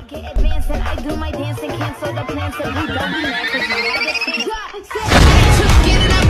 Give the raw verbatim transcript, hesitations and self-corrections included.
get advanced and I do my dance and cancel the plans so we don't be mad 'cause we have a chance. Took it and I